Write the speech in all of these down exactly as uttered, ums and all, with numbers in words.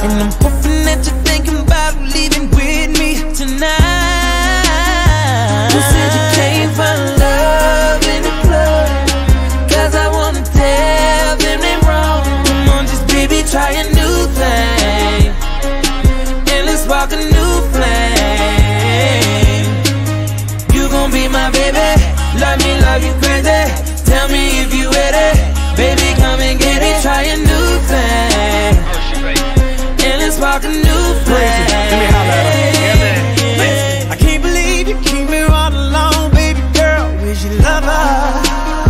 And I'm hoping that you're thinking about leaving with me tonight. Who said you can't find love in the club? Cause I wanna tell them they wrong. Come on, just baby, try a new thing, and let's spark a new flame. You gon' be my baby, love me, love you crazy. Tell me if you with it, baby, come and get it. Try a new thing, and let's spark a new flame. Let me holler at her. I can't believe you keep me all alone, baby girl. Where's your lover?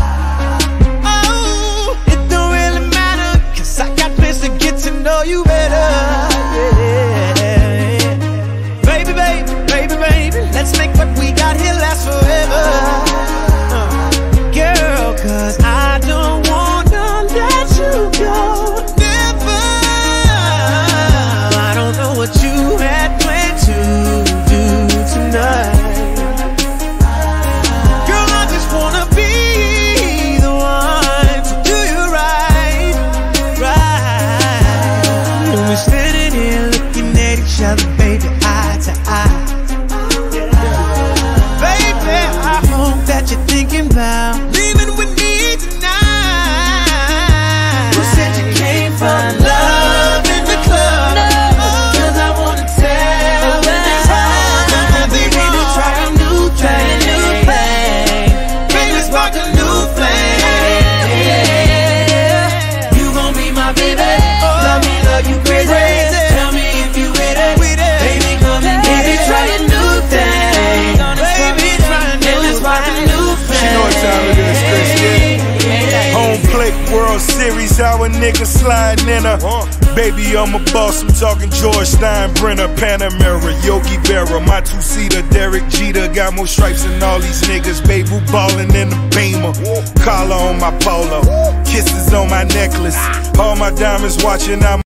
Oh, it don't really matter, cause I got plans to get to know you better. Yeah. Baby, baby, baby, baby, let's make what we got here last forever. Uh, girl, cause I don't wanna let you go. Never. I don't know what you had planned to do tonight. Girl, I just wanna be the one to do you right, right. And we're standing here looking at each other, baby, eye to eye. Baby, I hope that you're thinking about leaving with me tonight. Who said you can't find love in the club? Cause I wanna tell them it's wrong. Baby, to try a new thing, baby, spark a new flame. You gon' be my baby, love me, love you crazy. Tell me if you with it, baby, come and get it. Try a new thing, baby, try a new spark a new flame. She know what time it is, Chris, yeah. Home plate, World Series, how a nigga sliding in her. Baby, I'm a boss, I'm talking George Steinbrenner, Panamera, Yogi Berra, my two-seater, Derek Jeter. Got more stripes than all these niggas, babe, who ballin' in the Beamer. Collar on my polo, kisses on my necklace. All my diamonds watching, I'm